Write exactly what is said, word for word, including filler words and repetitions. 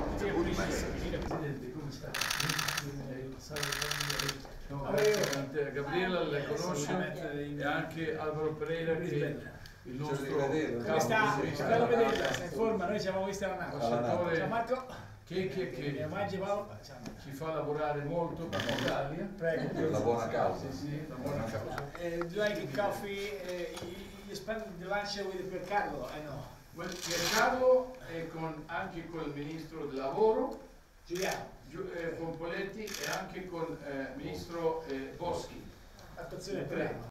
Presidente, come sta? Gabriela la conosce e anche Alvaro Pereira che è il nostro come sta? Bello vederla, sei in forma, noi ci abbiamo visto alla nave. Ciao Marco. Che, che, che ci fa lavorare molto per l'Italia. Prego. Per la buona causa. Sì, sì, la buona causa. Uh, do you like coffee? Uh, you, you spend the lunch with Piercarlo? I know. Well, Piercarlo è con, anche con il ministro del lavoro, Giuliano. Giu, eh, con Poletti e anche con il eh, ministro eh, Boschi. Attenzione, prego.